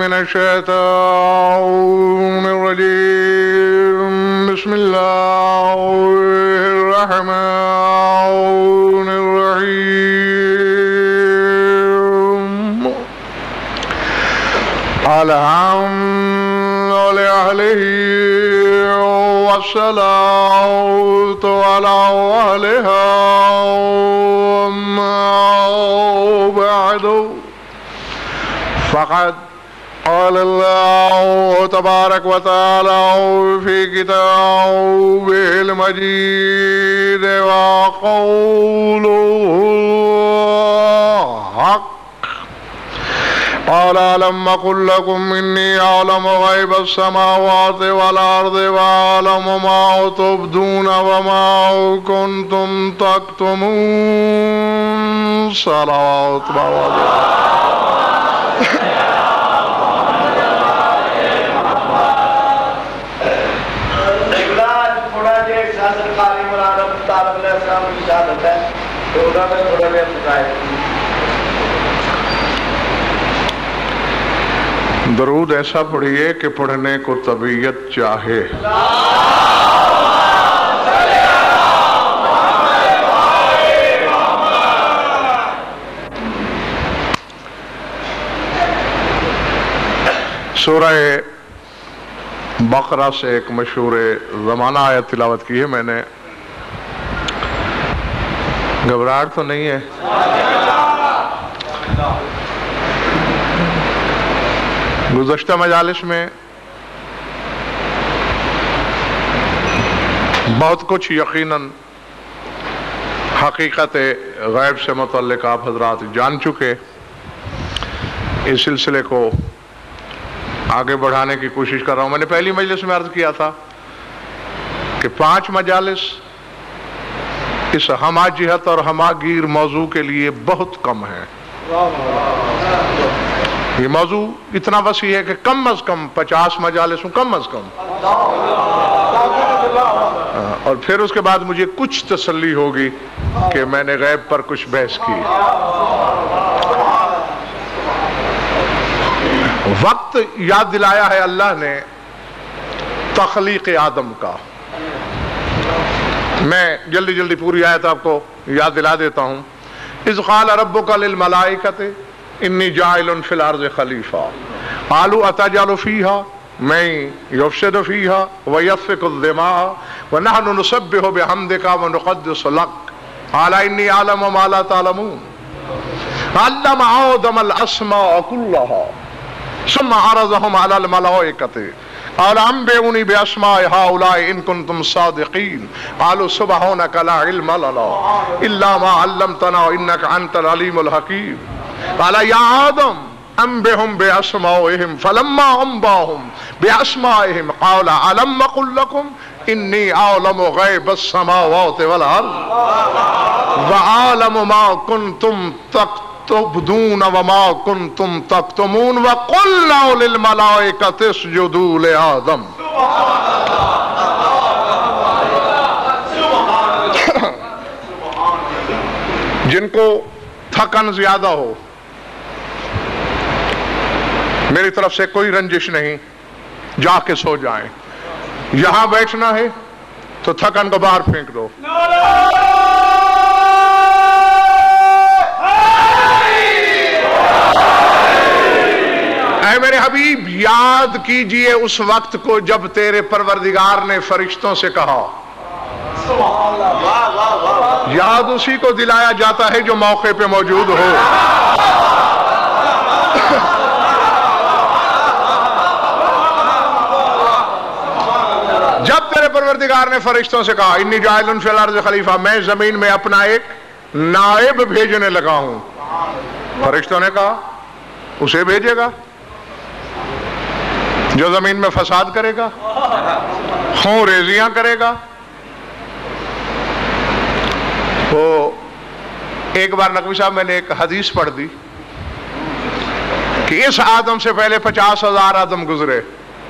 من الشيطان الرجيم. بسم الله الرحمن الرحيم. الحمد لله والصلاة على أولها وما بعد، فقد قال الله تبارك وتعالى في كتابه المجيد وقوله حق. قال ألم أقل لكم إني أعلم غيب السماوات والأرض وأعلم ما تبدون وما كنتم تكتمون. صلوات درود ایسا پڑھیے کہ پڑھنے کو طبیعت چاہے. سورہ بقرہ سے ایک مشہور زمانہ آیت تلاوت کی ہے میں نے. گھبراہٹ تو نہیں ہے؟ گزشتہ مجالس میں بہت کچھ یقیناً حقیقت غیب سے متعلق آپ حضرات جان چکے. اس سلسلے کو آگے بڑھانے کی کوشش کر رہا ہوں. میں نے پہلی مجلس میں عرض کیا تھا کہ 5 مجالس اس ہمہ جہت اور ہمہ گیر موضوع کے لیے بہت کم ہے. یہ موضوع اتنا وسیع ہے کہ کم از کم 50 مجالس ہوں، کم از کم. اور پھر اس کے بعد مجھے کچھ تسلی ہوگی کہ میں نے غیب پر کچھ بحث کی. وقت یاد دلایا ہے اللہ نے تخلیق آدم کا. میں جلدی جلدی پوری آیت آپ کو یاد دلا دیتا ہوں. اذ قال ربک للملائکۃ انی جاعل فی الارض خلیفہ قالوا اتجعل فیہا من یفسد فیہا ویسفک الدماء ونحن نسبح بحمدک ونقدس لک قال انی اعلم ما لا تعلمون. علم آدم الاسماء کلہا ثم عرضهم على الملائکۃ قال انبئونی باسماء هؤلاء ان کنتم صادقین قالوا سبحانک لا علم لنا الا ما علمتنا انک انت العلیم الحکیم. قال یا آدم انبئهم باسمائهم فلما انباهم باسمائهم قال الم اقل لكم انی اعلم غیب السماوات والارض واعلم ما کنتم تبدون وما کنتم تکتمون وقلنا للملائکۃ اسجدوا لآدم. جن کو تھکن زیادہ ہو، میری طرف سے کوئی رنجش نہیں، جا کے سو جائیں. یہاں بیٹھنا ہے تو تھکن کو باہر پھینک دو. اے میرے حبیب، یاد کیجئے اس وقت کو جب تیرے پروردگار نے فرشتوں سے کہا. یاد اسی کو دلایا جاتا ہے جو موقع پہ موجود ہو. جب تیرے پروردگار نے فرشتوں سے کہا انی جاعل فی الارض خلیفہ، میں زمین میں اپنا ایک نائب بھیجنے لگا ہوں. فرشتوں نے کہا اسے بھیجے گا جو زمین میں فساد کرے گا، خون ریزیاں کرے گا. وہ ایک بار نقوی صاحب میں نے ایک حدیث پڑھ دی کہ اس آدم سے پہلے 50,000 آدم گزرے.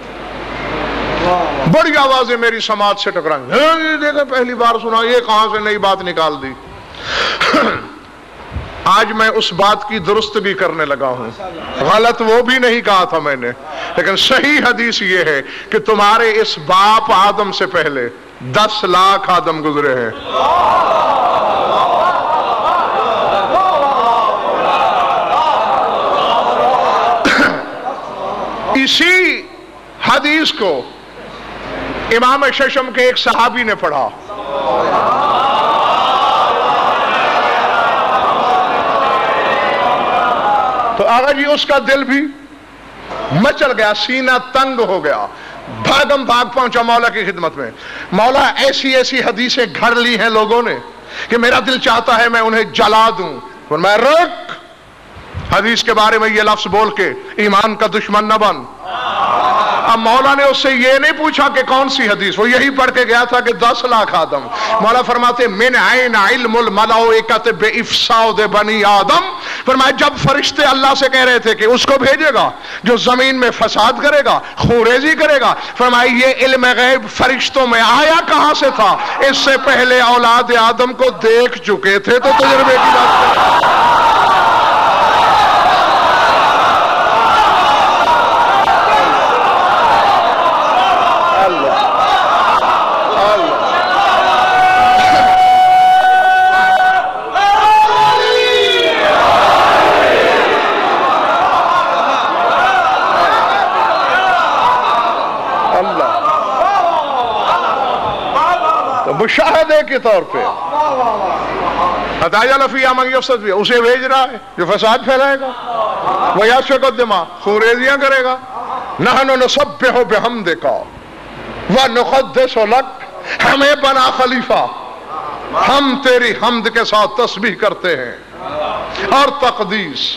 بڑی آوازیں میری سماعت سے ٹکرائیں. دیکھیں پہلی بار سنا، یہ کہاں سے نئی بات نکال دی. آج میں اس بات کی درستگی کرنے لگا ہوں. غلط وہ بھی نہیں کہا تھا میں نے، لیکن صحیح حدیث یہ ہے کہ تمہارے اس باپ آدم سے پہلے 10 لاکھ آدم گزرے ہیں. اسی حدیث کو امام ششم کے ایک صحابی نے پڑھا. تو آقا جی اس کا دل بھی مچل گیا، سینہ تنگ ہو گیا، بھاگم بھاگ پہنچا مولا کی خدمت میں. مولا ایسی ایسی حدیثیں گھڑ لی ہیں لوگوں نے کہ میرا دل چاہتا ہے میں انہیں جلا دوں. فرمایا رک، حدیث کے بارے میں یہ لفظ بول کے ایمان کا دشمن نہ بن. اب مولا نے اس سے یہ نہیں پوچھا کہ کون سی حدیث، وہ یہی پڑھ کے گیا تھا کہ 10 لاکھ آدم. مولا فرماتے من عین علم الملائکۃ بافساد بنی آدم. فرمایا جب فرشتے اللہ سے کہہ رہے تھے کہ اس کو بھیجے گا جو زمین میں فساد کرے گا، خونریزی کرے گا، فرمایا یہ علم غیب فرشتوں میں آیا کہاں سے تھا؟ اس سے پہلے اولاد آدم کو دیکھ چکے تھے. تو تجربے کی بات کریں. مشاہدے کے طور پہ اتاجل فیہا من یفسد فیہا، اسے بھیج رہا ہے جو فساد پھیلائے گا، ویسفک الدماء، خونریزیاں کرے گا. نحن نسبح بحمدک ونقدس لک، ہمیں بنا خلیفہ، ہم تیری حمد کے ساتھ تسبیح کرتے ہیں اور تقدیس.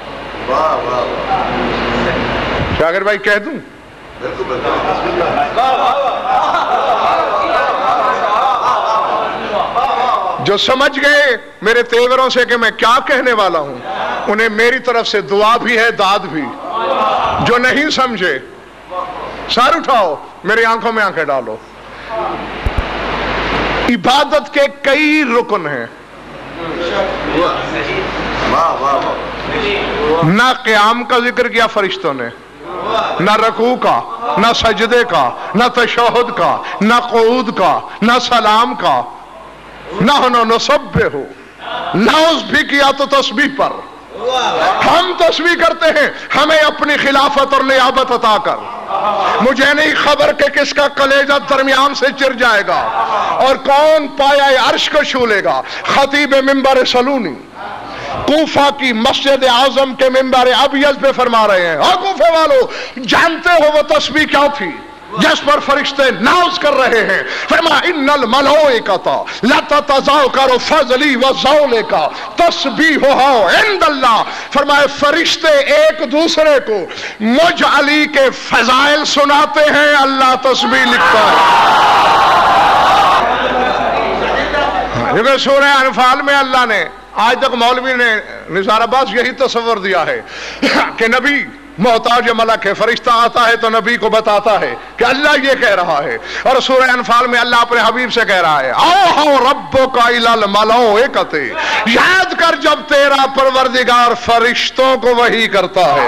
شاگر بھائی کہہ دوں؟ جو سمجھ گئے میرے تیوروں سے کہ میں کیا کہنے والا ہوں، انہیں میری طرف سے دعا بھی ہے، داد بھی. جو نہیں سمجھے سر اٹھاؤ، میری آنکھوں میں آنکھیں ڈالو. عبادت کے کئی رکن ہیں. نہ قیام کا ذکر کیا فرشتوں نے، نہ رکوع کا، نہ سجدے کا، نہ تشہد کا، نہ قعود کا، نہ سلام کا. نحن نسبح، نعوذ بھی کیا تو تسبیح پر. ہم تسبیح کرتے ہیں، ہمیں اپنی خلافت اور نیابت عطا کر. مجھے نہیں خبر کہ کس کا کلیجہ درمیان سے چر جائے گا اور کون پایہ عرش کو چھو لے گا. خطیب منبر سلونی کوفہ کی مسجد اعظم کے منبر ابیض پہ فرما رہے ہیں، اور کوفہ والو جانتے ہو وہ تسبیح کیا تھی جس پر فرشتے ناز کر رہے ہیں؟ فرما ان الملائکۃ لتتذاکر فضلی وذولک تسبیحھا عند اللہ. فرمائے فرشتے ایک دوسرے کو مجھ علی کے فضائل سناتے ہیں، اللہ تسبیح لکھتا ہے. کیونکہ سورہ انفال میں اللہ نے آج تک مولوی نے نثار عباس یہی تصور دیا ہے کہ نبی محتاج ملک ہے، فرشتہ آتا ہے تو نبی کو بتاتا ہے کہ اللہ یہ کہہ رہا ہے. اور سورہ انفال میں اللہ اپنے حبیب سے کہہ رہا ہے اوحی ربک الی الملائکۃ، یاد کر جب تیرا پروردگار فرشتوں کو وحی کرتا ہے.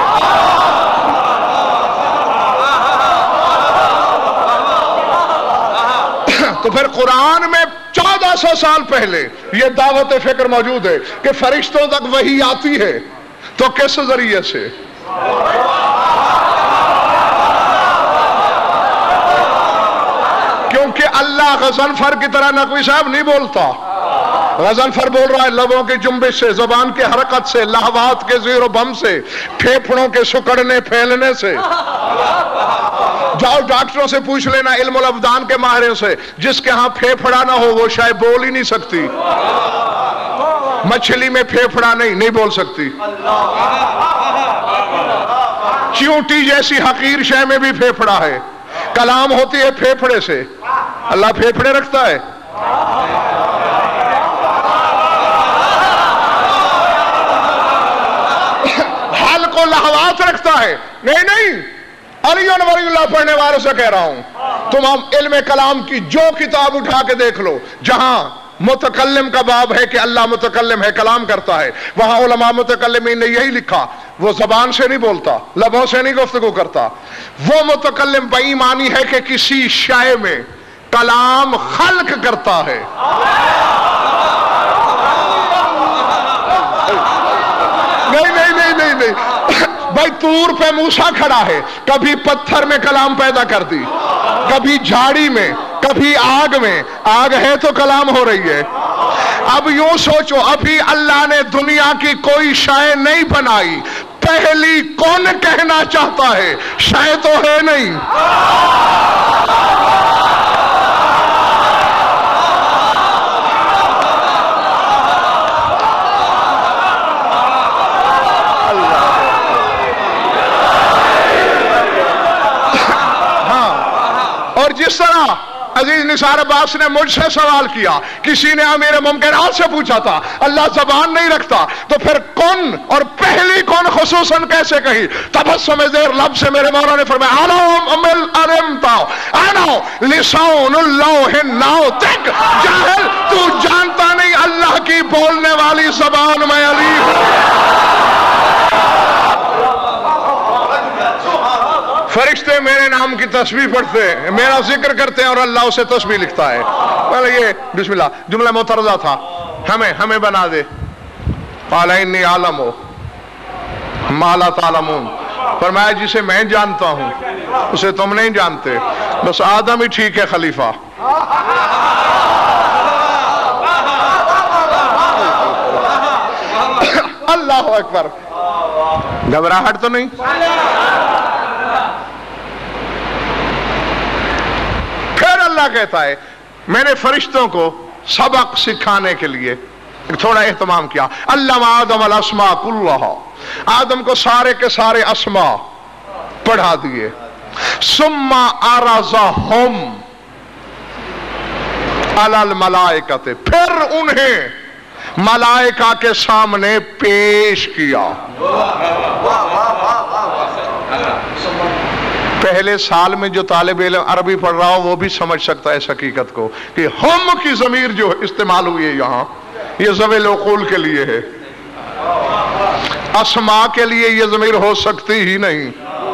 تو پھر قرآن میں 1400 سال پہلے یہ دعوت فکر موجود ہے کہ فرشتوں تک وحی آتی ہے. تو کس ذریعے سے؟ کیونکہ اللہ غضنفر کی طرح نقوی صاحب نہیں بولتا. غضنفر بول رہا ہے لبوں کی جنبش سے، زبان کی حرکت سے، لہوات کے زیر و بم سے، پھیپھڑوں کے سکڑنے پھیلنے سے. جاؤ ڈاکٹروں سے پوچھ لینا، علم الابدان کے ماہروں سے، جس کے ہاں پھیپھڑا نہ ہو وہ شاید بول ہی نہیں سکتی. مچھلی میں پھیپھڑا نہیں بول سکتی. چیونٹی جیسی حقیر شے میں بھی پھیپھڑا ہے. کلام ہوتی ہے پھیپھڑے سے. اللہ پھیپھڑے رکھتا ہے؟ حل کو لہوات رکھتا ہے؟ نہیں. علی ولی اللہ پڑھنے والوں سے کہہ رہا ہوں، تم علم کلام کی جو کتاب اٹھا کے دیکھ لو، جہاں متکلم کا باب ہے کہ اللہ متکلم ہے، کلام کرتا ہے، وہاں علماء متکلمین نے یہی لکھا، وہ زبان سے نہیں بولتا، لبوں سے نہیں گفتگو کرتا، وہ متکلم بے ایمانی ہے کہ کسی شے میں کلام خلق کرتا ہے۔ نہیں بھائی، طور پہ موسیٰ کھڑا ہے، کبھی پتھر میں کلام پیدا کر دی، کبھی جھاڑی میں، کبھی آگ میں، آگ ہے تو کلام ہو رہی ہے۔ اب یوں سوچو، ابھی اللہ نے دنیا کی کوئی شے نہیں بنائی، پہلی کون کہنا چاہتا ہے؟ شے تو ہے نہیں۔ اور جس طرح عزیز نثار عباس نے مجھ سے سوال کیا، کسی نے امیر ممکنات سے پوچھا تھا، اللہ زبان نہیں رکھتا تو پھر کون اور پہلی کون خصوصاً کیسے کہی؟ تبسم زیر لب سے میرے مولا نے فرمایا آنا لسان اللہ ناطق، جاہل تو جانتا نہیں اللہ کی بولنے والی زبان میں علی ہوں۔ فرشتے میرے نام کی تسبیح پڑھتے ہیں، میرا ذکر کرتے ہیں اور اللہ اسے تسبیح لکھتا ہے۔ پہلے یہ بسم اللہ جملہ مترجہ تھا، ہمیں بنا دے۔ قال انی عالم ما لا تعلمون، فرمایا جسے میں جانتا ہوں اسے تم نہیں جانتے، بس آدم ہی ٹھیک ہے خلیفہ۔ اللہ اکبر، گھبراہٹ تو نہیں؟ پھر اللہ کہتا ہے میں نے فرشتوں کو سبق سکھانے کے لیے تھوڑا اہتمام کیا۔ علم آدم الاسماء کلھا، آدم کو سارے کے سارے اسماء پڑھا دیے۔ ثم عرضہم علی الملائکۃ، پھر انہیں ملائکہ کے سامنے پیش کیا۔ پہلے سال میں جو طالب علم عربی پڑھ رہا ہو وہ بھی سمجھ سکتا ہے اس حقیقت کو کہ ہم کی ضمیر جو استعمال ہوئی ہے یہاں، یہ ذوی العقول کے لیے ہے، اسماء کے لیے یہ ضمیر ہو سکتی ہی نہیں،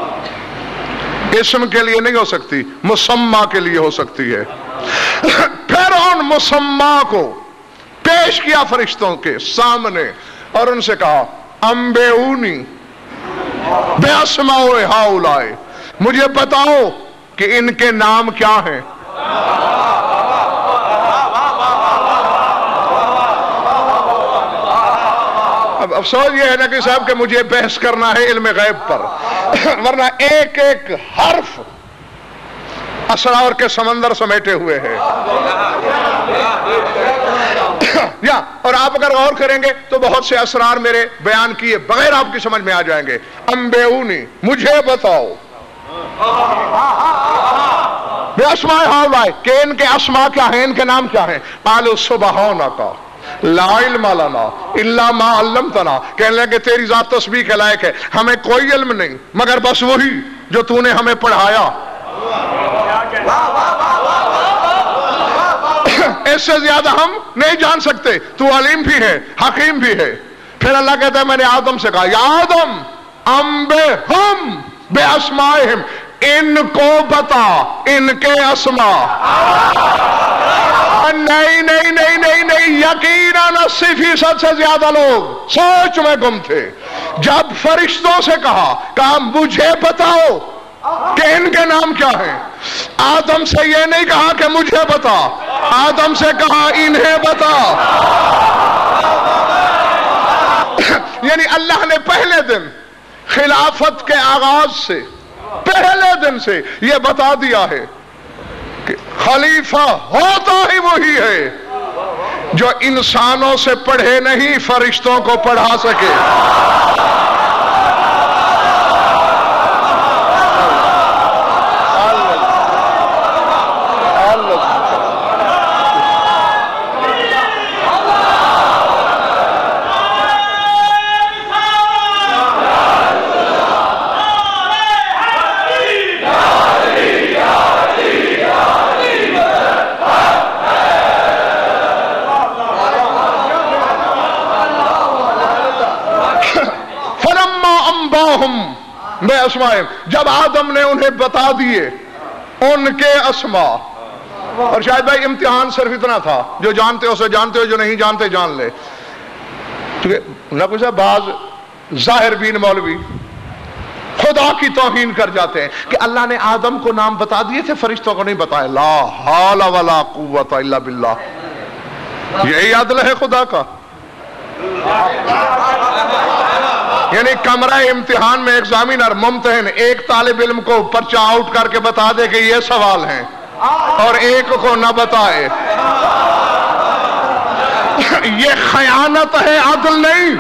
اسم کے لیے نہیں ہو سکتی، مسمى کے لیے ہو سکتی ہے۔ پھر ان مسمى کو پیش کیا فرشتوں کے سامنے اور ان سے کہا انبئونی باسماء ہؤلاء، مجھے بتاؤ کہ ان کے نام کیا ہیں۔ اب افسوس یہ ہے نا کہ صاحب کہ مجھے بحث کرنا ہے علم غیب پر، ورنہ ایک ایک حرف اسرار کے سمندر سمیٹے ہوئے ہیں۔ یا اور آپ اگر غور کریں گے تو بہت سے اسرار میرے بیان کیے بغیر آپ کی سمجھ میں آ جائیں گے۔ انبئونی، مجھے بتاؤ بے اسماء ہؤلاء، کہ ان کے اسماء کیا ہیں، ان کے نام کیا ہیں۔ قالوا سبحانک لا علم لنا الا ما علمتنا، کہنے لگے تیری ذات تسبیح کے لائق ہے، ہمیں کوئی علم نہیں مگر بس وہی جو تو نے ہمیں پڑھایا۔ اس سے زیادہ ہم نہیں جان سکتے، تو علیم بھی ہے، حکیم بھی ہے۔ پھر اللہ کہتا ہے میں نے آدم سے کہا یا آدم انبئہم باسمائہم، ان کو بتا ان کے اسماء۔ نہیں نہیں نہیں نہیں نہیں، یقیناً 80% سے زیادہ لوگ سوچ میں گم تھے۔ جب فرشتوں سے کہا مجھے بتاؤ کہ ان کے نام کیا ہیں، آدم سے یہ نہیں کہا کہ مجھے بتا، آدم سے کہا انہیں بتا۔ یعنی اللہ نے پہلے دن خلافت کے آغاز سے، پہلے دن سے یہ بتا دیا ہے کہ خلیفہ ہوتا ہی وہی ہے جو انسانوں سے پڑھے نہیں فرشتوں کو پڑھا سکے۔ بے اسمائہم، جب آدم نے انہیں بتا دیے ان کے اسماء. اور شاید بھائی امتحان صرف اتنا تھا، جو جانتے ہو اسے جانتے ہو، جو نہیں جانتے جان لے. کیونکہ نہ کچھ بعض ظاہر بین مولوی خدا کی توہین کر جاتے ہیں کہ اللہ نے آدم کو نام بتا دیے تھے، فرشتوں کو نہیں بتایا. لا حول ولا قوت الا باللہ. یہی عدل ہے خدا کا. یعنی کمرہ امتحان میں ایگزامینر ممتحن ایک طالب علم کو پرچہ آؤٹ کر کے بتا دے کہ یہ سوال ہیں اور ایک کو نہ بتائے، یہ خیانت ہے، عدل نہیں.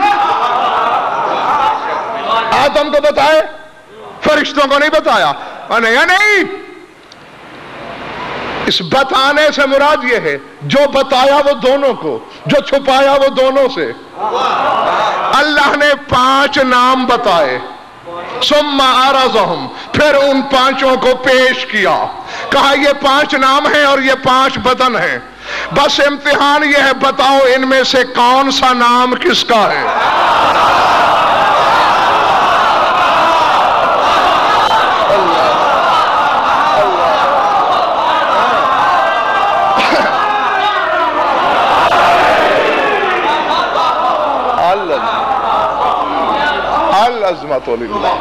آدم کو بتائے، فرشتوں کو نہیں بتایا. نہیں، اس بتانے سے مراد یہ ہے جو بتایا وہ دونوں کو، جو چھپایا وہ دونوں سے. اللہ نے 5 نام بتائے، ثم عرضهم، پھر ان 5 کو پیش کیا، کہا یہ 5 نام ہیں اور یہ 5 بدن ہیں. بس امتحان یہ ہے، بتاؤ ان میں سے کون سا نام کس کا ہے. العظمت للہ.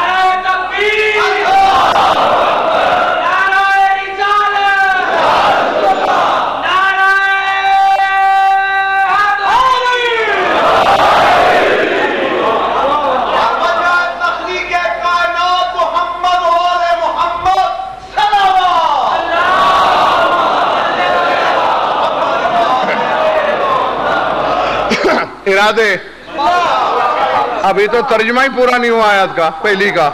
ارادے ابھی تو ترجمہ ہی پورا نہیں ہوا آیت کا پہلی کا.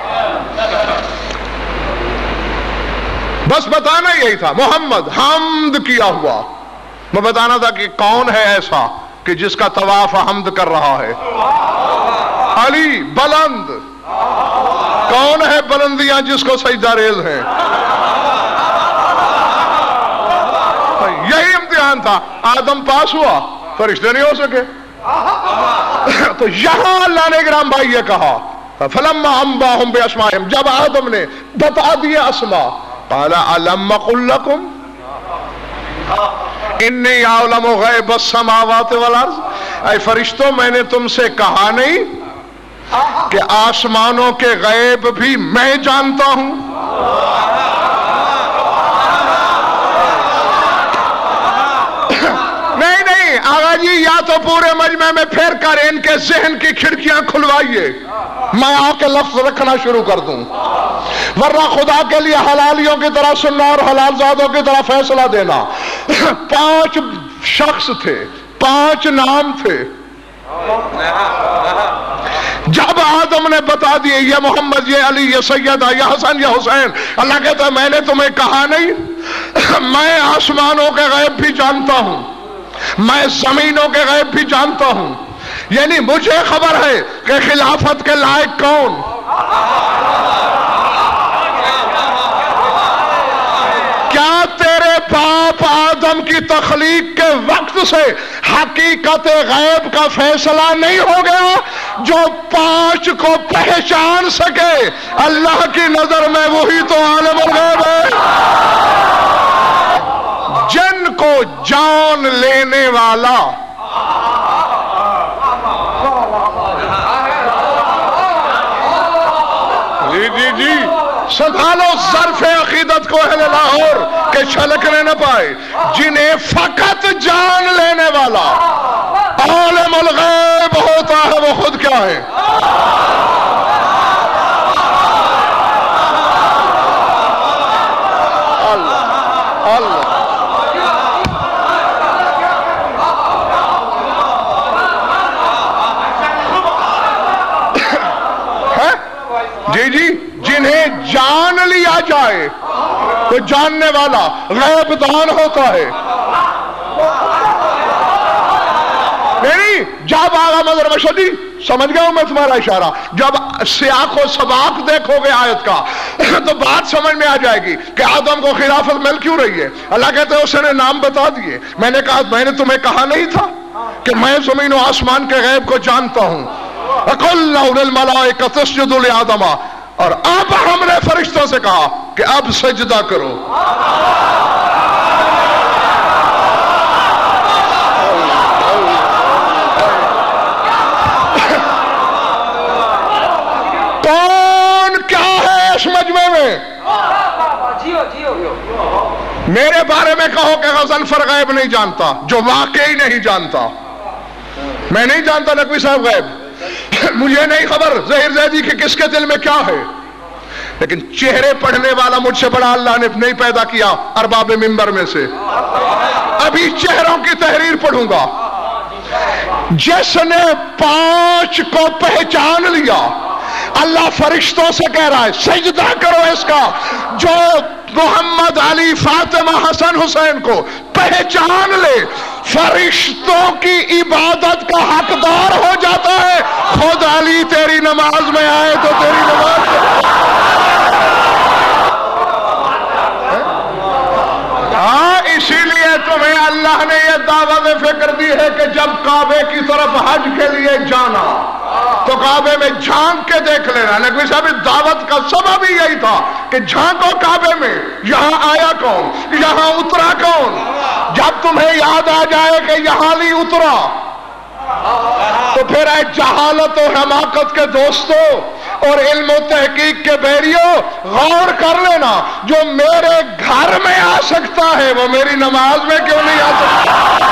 بس بتانا یہی تھا، محمد حمد کیا ہوا. میں بتانا تھا کہ کون ہے ایسا کہ جس کا طواف حمد کر رہا ہے. علی بلند، کون ہے بلندیاں جس کو سجدہ ریز ہیں. یہی امتحان تھا. آدم پاس ہوا، فرشتے نہیں ہو سکے. تو یہاں اللہ نے گرام بھائی یہ کہا فلما انباہم باسمائہم، جب آدم نے بتا دیے اسماء، قال الم اقل لکم انی اعلم غیب السماوات والارض. اے فرشتوں، میں نے تم سے کہا نہیں کہ آسمانوں کے غیب بھی میں جانتا ہوں. آغا جی، یا تو پورے مجمع میں پھیر کر ان کے ذہن کی کھڑکیاں کھلوائیے، میں آ کے لفظ رکھنا شروع کر دوں، ورنہ خدا کے لیے حلالیوں کی طرح سننا اور حلال زادوں کی طرح فیصلہ دینا. 5 شخص تھے، 5 نام تھے. جب آدم نے بتا دیے یہ محمد، یہ علی، یہ سیدہ، یہ حسن، یہ حسین، اللہ کہتا ہے میں نے تمہیں کہا نہیں، میں آسمانوں کے غیب بھی جانتا ہوں، میں زمینوں کے غیب بھی جانتا ہوں. یعنی مجھے خبر ہے کہ خلافت کے لائق کون. کیا تیرے باپ آدم کی تخلیق کے وقت سے حقیقت غیب کا فیصلہ نہیں ہو گیا؟ جو 5 کو پہچان سکے اللہ کی نظر میں وہی تو عالم الغیب ہے. جن کو جان لینے والا جی سنبھالو ظرف عقیدت کو اہل لاہور کہ چھلکنے نہ پائے. جنہیں فقط جان لینے والا عالم الغیب ہوتا ہے وہ خود کیا ہے؟ اللہ اللہ. جی جنہیں جان لیا جائے تو جاننے والا غیب دان ہوتا ہے. نہیں، جب آغا مظہر مشہدی سمجھ گیا ہوں میں تمہارا اشارہ، جب سیاق و سباق دیکھو گے آیت کا تو بات سمجھ میں آ جائے گی کہ آدم کو خلافت مل کیوں رہی ہے. اللہ کہتے ہیں اس نے نام بتا دیے. میں نے کہا میں نے تمہیں کہا نہیں تھا کہ میں زمین و آسمان کے غیب کو جانتا ہوں. وَقُلْنَا لِلْمَلَائِكَةِ اسْجُدُوا لِآدَمَ، اور اب ہم نے فرشتوں سے کہا کہ اب سجدہ کرو. کون کیا ہے اس مجمع میں؟ میرے بارے میں کہو کہ غضنفر غیب نہیں جانتا، جو واقعی نہیں جانتا. میں نہیں جانتا نقوی صاحب غیب، مجھے نہیں خبر ظہیر زیدی کہ کس کے دل میں کیا ہے، لیکن چہرے پڑھنے والا مجھ سے بڑا اللہ نے نہیں پیدا کیا ارباب منبر میں سے. ابھی چہروں کی تحریر پڑھوں گا. جس نے 5 کو پہچان لیا، اللہ فرشتوں سے کہہ رہا ہے سجدہ کرو اس کا. جو محمد علی فاطمہ حسن حسین کو پہچان لے، فرشتوں کی عبادت کا حقدار ہو جاتا ہے. خود علی تیری نماز میں آئے تو تیری نماز اسی لیے تمہیں اللہ نے یہ دعوت فکر دی ہے کہ جب کعبے کی طرف حج کے لیے جانا تو کعبے میں جھانک کے دیکھ لینا. نقوی صاحب دعوت کا سبب ہی یہی تھا کہ جھانکو کعبے میں، یہاں آیا کون، یہاں اترا کون. جب تمہیں یاد آ جائے کہ یہاں نہیں اترا تو پھر اے جہالت و حماقت کے دوستوں اور علم و تحقیق کے بیریوں، غور کر لینا جو میرے گھر میں آ سکتا ہے وہ میری نماز میں کیوں نہیں آ سکتا؟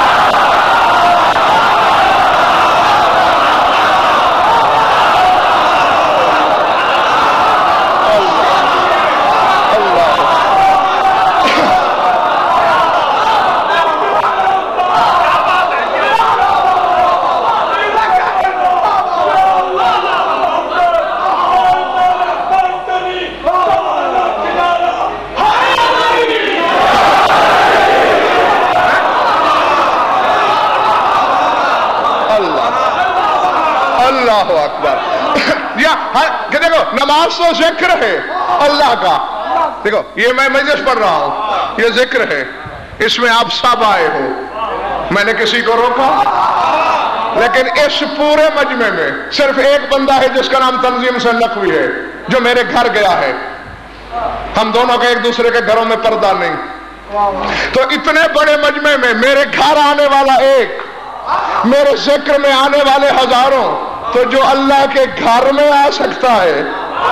دیکھو نماز تو ذکر ہے اللہ کا. دیکھو یہ میں مجلس پڑھ رہا ہوں، یہ ذکر ہے، اس میں آپ سب آئے ہو، میں نے کسی کو روکا. لیکن اس پورے مجمع میں صرف ایک بندہ ہے جس کا نام تنظیم سے نقوی ہے، جو میرے گھر گیا ہے. ہم دونوں کے ایک دوسرے کے گھروں میں پردہ نہیں. تو اتنے بڑے مجمع میں میرے گھر آنے والا ایک، میرے ذکر میں آنے والے ہزاروں، تو جو اللہ کے گھر میں آ سکتا ہے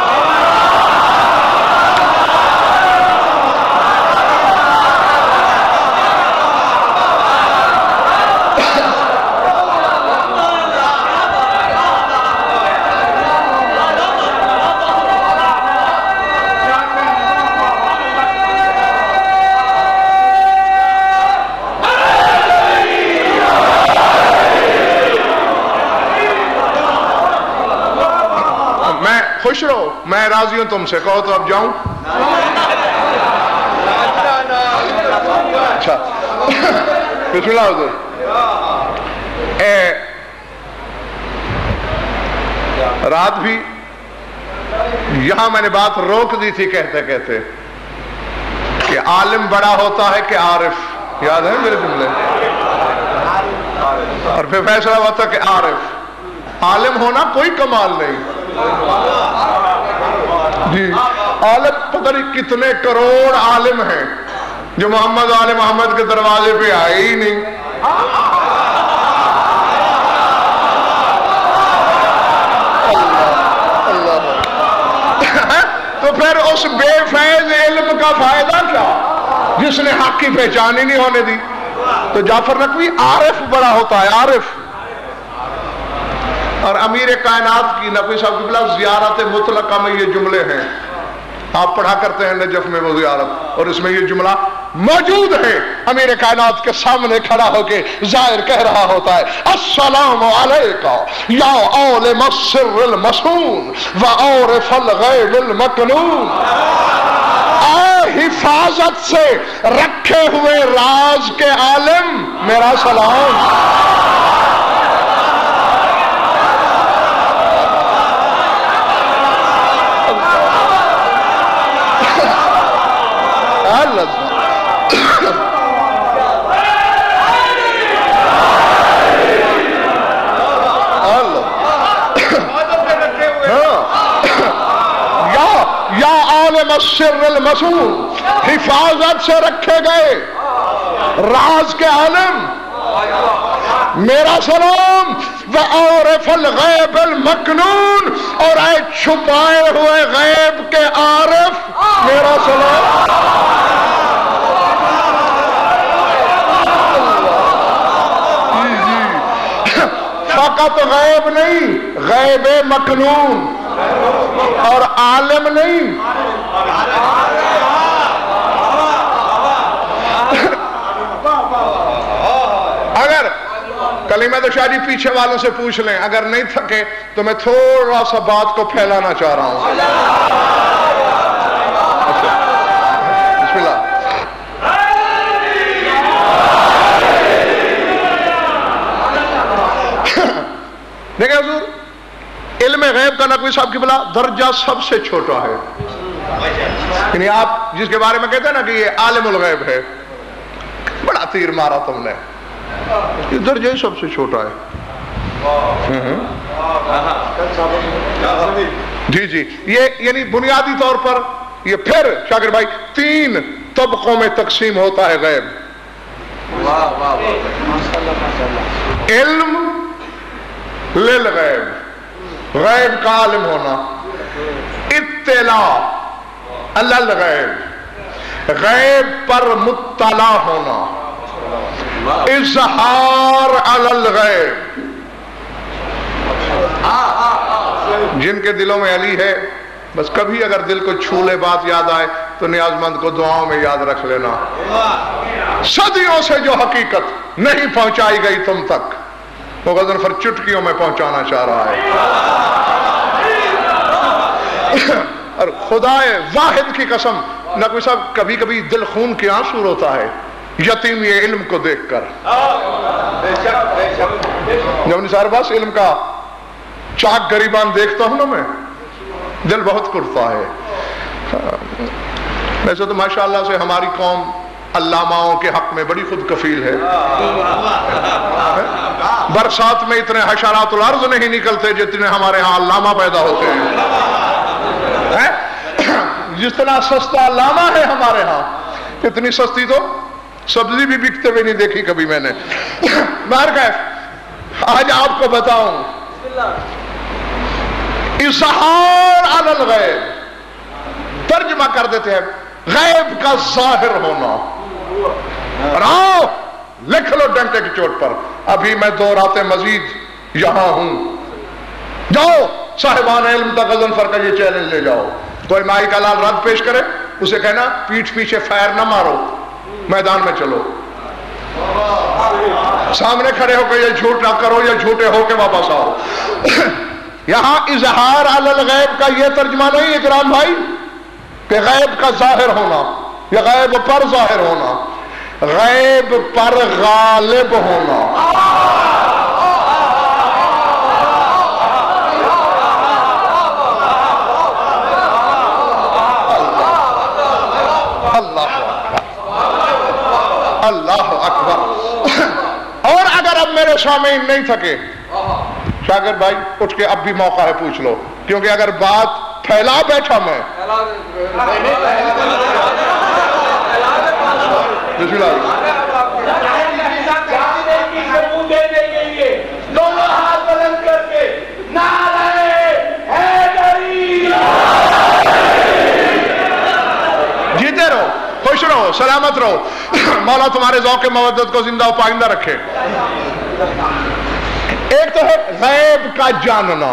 خوش رہو، میں راضی ہوں تم سے. کہو تو اب جاؤں. اچھا بسم اللہ حضور. رات بھی یہاں میں نے بات روک دی تھی کہتے کہتے کہ عالم بڑا ہوتا ہے کہ عارف. یاد ہے میرے جملے؟ اور پھر فیصلہ ہوا تھا کہ عارف. عالم ہونا کوئی کمال نہیں جی. عالم پتہ نہیں کتنے کروڑ عالم ہیں جو محمد آل محمد کے دروازے پہ آئے ہی نہیں. تو پھر اس بے فیض علم کا فائدہ کیا جس نے حق کی پہچان ہی نہیں ہونے دی. تو جعفر نقوی عارف بڑا ہوتا ہے، عارف. اور امیر کائنات کی نقوی صاحب قبلہ زیارت مطلقہ میں یہ جملے ہیں، آپ پڑھا کرتے ہیں نجف میں وہ زیارت، اور اس میں یہ جملہ موجود ہے. امیر کائنات کے سامنے کھڑا ہو کے ظاہر کہہ رہا ہوتا ہے السلام علیکہ یا عالم السر المصون و عارف الغیب المکنون. اے حفاظت سے رکھے ہوئے راز کے عالم میرا سلام. عالم السر المسون، حفاظت سے رکھے گئے راز کے عالم، میرا سلام، وعارف الغیب المکنون، اور اے چھپائے ہوئے غیب کے عارف، میرا سلام۔ فقط غیب نہیں، غیب مکنون، اور عالم نہیں، اگر کلمہ تو شاہ جی پیچھے والوں سے پوچھ لیں، اگر نہیں تھکے تو میں تھوڑا سا بات کو پھیلانا چاہ رہا ہوں۔ بسم اللہ۔ دیکھیں حضور، علم غیب کا نقوی صاحب کی بلا درجہ سب سے چھوٹا ہے، یعنی آپ جس کے بارے میں کہتے ہیں نا کہ یہ عالم الغیب ہے، بڑا تیر مارا تم نے، یہ درجہ سب سے چھوٹا ہے۔ جی جی، یہ یعنی بنیادی طور پر یہ پھر شاکر بھائی 3 طبقوں میں تقسیم ہوتا ہے غیب۔ علم للغیب، غیب کا عالم ہونا، اطلاع علی الغیب، غیب پر مطلع ہونا، اظہار علی الغیب۔ جن کے دلوں میں علی ہے بس کبھی اگر دل کو چھو لے بات یاد آئے تو نیاز مند کو دعاؤں میں یاد رکھ لینا، صدیوں سے جو حقیقت نہیں پہنچائی گئی تم تک وہ غضنفر چٹکیوں میں پہنچانا چاہ رہا ہے۔ اور خدا واحد کی قسم، نقوی صاحب کبھی کبھی دل خون کے آنسو روتا ہے یتیم یہ علم کو دیکھ کر۔ جب نثار عباس علم کا چاک گریبان دیکھتا ہوں نا میں، دل بہت کرتا ہے۔ ویسے تو ماشاءاللہ سے ہماری قوم علاماؤں کے حق میں بڑی خود کفیل ہے، برسات میں اتنے حشرات الارض نہیں نکلتے جتنے ہمارے ہاں علامہ پیدا ہوتے ہیں۔ جس طرح سستا علامہ ہے ہمارے ہاں، اتنی سستی تو سبزی بھی بکتے ہوئے نہیں دیکھی کبھی میں نے۔ بہرکیف آج آپ کو بتاؤں، اظہار علی الغیب ترجمہ کر دیتے ہیں غیب کا ظاہر ہونا۔ راؤ لکھ لو ڈنٹے کی چوٹ پر، ابھی میں 2 راتیں مزید یہاں ہوں، جاؤ صاحبان علم تک غضنفر کا یہ چیلنج لے جاؤ، کوئی مائی کا لال رد پیش کرے اسے کہنا پیٹھ پیچھے فائر نہ مارو، میدان میں چلو، سامنے کھڑے ہو کے یہ جھوٹ نہ کرو یا جھوٹے ہو کے واپس آؤ۔ یہاں اظہار علی الغیب کا یہ ترجمہ نہیں اکرام بھائی کہ غیب کا ظاہر ہونا یا غیب پر ظاہر ہونا، غیب پر غالب ہونا۔ اللہ اکبر۔ اور اگر اب میرے سامعین نہیں تھکے، شاگرد بھائی اٹھ کے اب بھی موقع ہے پوچھ لو، کیونکہ اگر بات پھیلا بیٹھا میں، بسم اللہ، جیتے رہو، خوش رہو، سلامت رہو، مولا تمہارے ذوق مودت کو زندہ و پائندہ رکھے۔ ایک تو ہے غیب کا جاننا،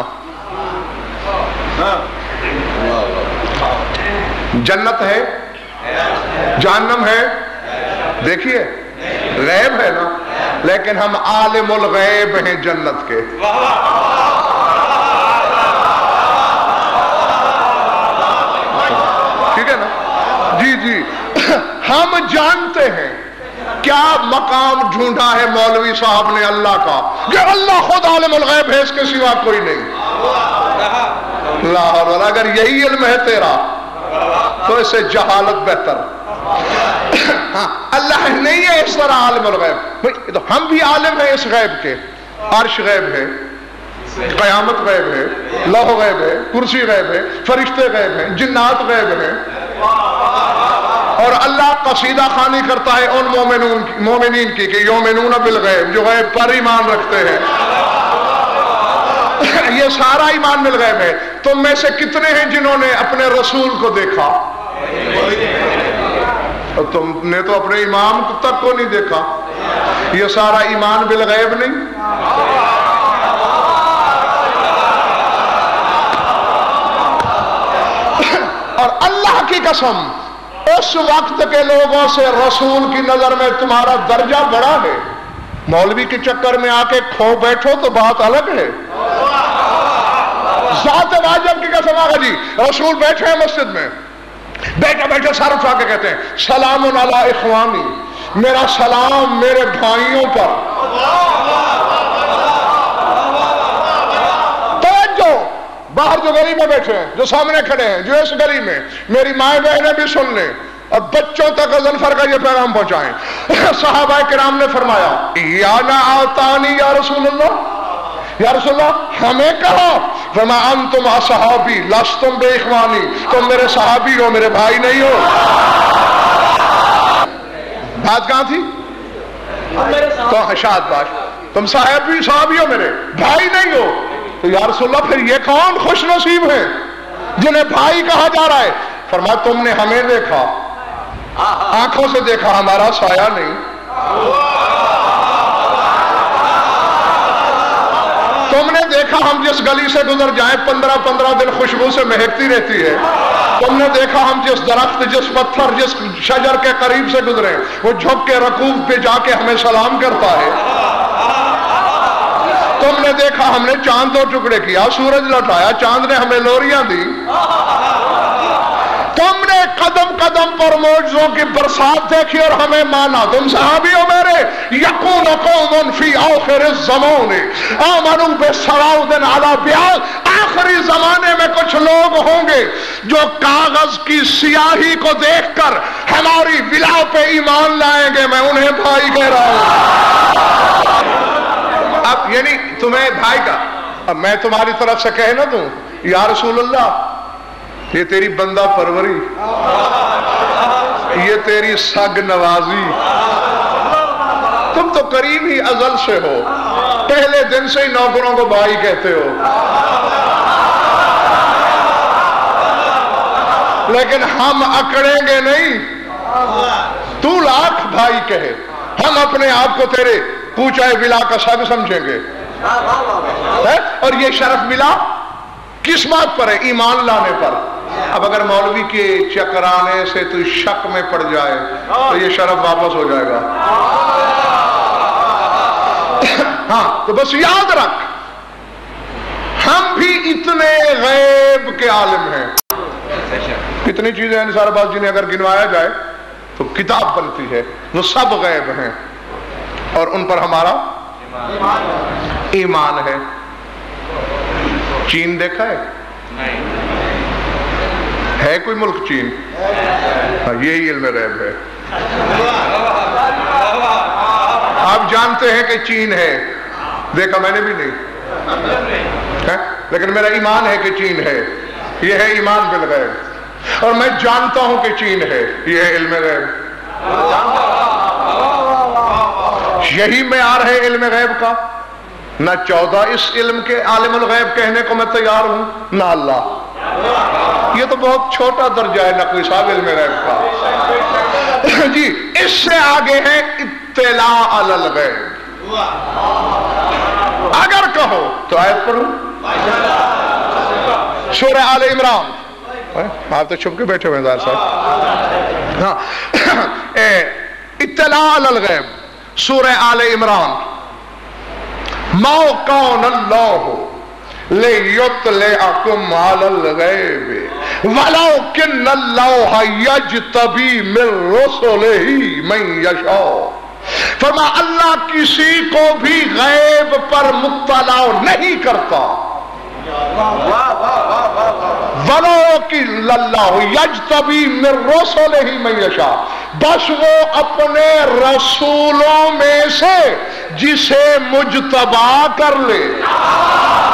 جنت ہے، جہنم ہے، دیکھیے غیب ہے نا، لیکن ہم عالم الغیب ہیں جنت کے۔ ٹھیک ہے نا؟ جی جی، ہم جانتے ہیں کیا مقام ڈھونڈا ہے مولوی صاحب نے اللہ کا، کہ اللہ خود عالم الغیب ہے، اس کے سوا کوئی نہیں۔ اللہ، اگر یہی علم ہے تیرا تو اس سے جہالت بہتر۔ ہاں، اللہ نہیں ہے اس طرح عالم الغیب، تو ہم بھی عالم ہیں اس غیب کے، عرش غیب ہے، قیامت غیب ہے، لوح غیب ہے، کرسی غیب ہے، فرشتے غیب ہیں، جنات غیب ہیں، اور اللہ قصیدہ خوانی کرتا ہے ان مومنین کی کہ یؤمنون بالغیب، جو غیب پر ایمان رکھتے ہیں۔ یہ سارا ایمان بالغیب ہے۔ تم میں سے کتنے ہیں جنہوں نے اپنے رسول کو دیکھا؟ اور تم نے تو اپنے امام تک کو نہیں دیکھا۔ یہ سارا ایمان بالغیب نہیں؟ اور اللہ کی قسم اس وقت کے لوگوں سے رسول کی نظر میں تمہارا درجہ بڑا ہے۔ مولوی کے چکر میں آ کے کھو بیٹھو تو بات الگ ہے۔ ذات واجب کی قسم آقا جی، رسول بیٹھے ہیں مسجد میں، بیٹھے بیٹھے سر اٹھا کے کہتے ہیں سلام علی اخوانی، میرا سلام میرے بھائیوں پر۔ توجہ، باہر جو گلی میں بیٹھے ہیں، جو سامنے کھڑے ہیں، جو اس گلی میں، میری مائیں بہنیں بھی سن لیں اور بچوں تک غضنفر کا یہ پیغام پہنچائیں۔ صحابہ کرام نے فرمایا یا نا آتانی یا رسول اللہ، یا رسول اللہ ہمیں کہا، فما انتم اصحابی لستم بے اخوانی، تم میرے صحابی ہو، میرے بھائی نہیں ہو۔ بات کہاں تھی؟ تو شاد باش، تم صحابی ہو، میرے بھائی نہیں ہو۔ تو یا رسول اللہ پھر یہ کون خوش نصیب ہیں جنہیں بھائی کہا جا رہا ہے؟ فرمایا تم نے ہمیں دیکھا، آنکھوں سے دیکھا، ہمارا سایہ نہیں۔ تم نے دیکھا ہم جس گلی سے گزر جائیں 15 دن خوشبو سے مہکتی رہتی ہے۔ تم نے دیکھا ہم جس درخت، جس پتھر، جس شجر کے قریب سے گزرے، وہ جھک کے رکوع پہ جا کے ہمیں سلام کرتا ہے۔ تم نے دیکھا ہم نے چاند دو ٹکڑے کیا، سورج لوٹایا، چاند نے ہمیں لوریاں دی۔ تم نے قدم قدم پر معجزوں کی برسات دیکھی اور ہمیں مانا۔ تم صحابی ہو میرے۔ یکون قوم فی آخر الزمان آمنوا بسراود علی بیاض، آخری زمانے میں کچھ لوگ ہوں گے جو کاغذ کی سیاہی کو دیکھ کر ہماری ولا پہ ایمان لائیں گے۔ میں انہیں بھائی کہہ رہا ہوں۔ اب یعنی تمہیں بھائی کا، اب میں تمہاری طرف سے کہہ نہ دوں یا رسول اللہ یہ تیری بندہ پروری، یہ تیری سگ نوازی، تم تو قریب ہی ازل سے ہو، پہلے دن سے ہی نوکروں کو بھائی کہتے ہو، لیکن ہم اکڑیں گے نہیں۔ تو لاکھ بھائی کہے، ہم اپنے آپ کو تیرے پوچھائے ولا کا سگ سمجھیں گے۔ اور یہ شرف ملا کس بات پر ہے؟ ایمان لانے پر۔ اب اگر مولوی کے چکرانے سے تو شک میں پڑ جائے تو یہ شرف واپس ہو جائے گا۔ ہاں تو بس یاد رکھ، ہم بھی اتنے غیب کے عالم ہیں۔ کتنی چیزیں ہیں سارے بات جنہیں اگر گنوایا جائے تو کتاب بنتی ہے، وہ سب غیب ہیں اور ان پر ہمارا ایمان ہے۔ چین دیکھا ہے؟ ہے کوئی ملک چین؟ یہی علم غیب ہے۔ آپ جانتے ہیں کہ چین ہے، دیکھا میں نے بھی نہیں، لیکن میرا ایمان ہے کہ چین ہے۔ یہ ہے ایمان بالغیب، اور میں جانتا ہوں کہ چین ہے، یہ ہے علم غیب۔ یہی معیار ہے علم غیب کا۔ نہ 14 اس علم کے عالم الغیب کہنے کو میں تیار ہوں، نہ اللہ۔ یہ تو بہت چھوٹا درجہ ہے نقوی صاحب علم غیب کا۔ جی اس سے آگے ہے اطلاع علی الغیب۔ اگر کہو تو آیت پڑھو، سورہ آل عمران۔ آپ تو چھپ کے بیٹھے ہوئے ظاہر صاحب۔ ہاں اطلاع علی الغیب، سورہ آل عمران۔ ما کان اللہ لیطلعکم علی الغیب ولکن اللہ یجتبی من رسلہ من یشاء۔ فرما اللہ کسی کو بھی غیب پر مطلع نہیں کرتا، وَلَٰكِنَّ اللَّهُ يَجْتَبِي مِن رُّسُلِهِ مَن يَشَاءُ، بس وہ اپنے رسولوں میں سے جسے مجتبی کر لے۔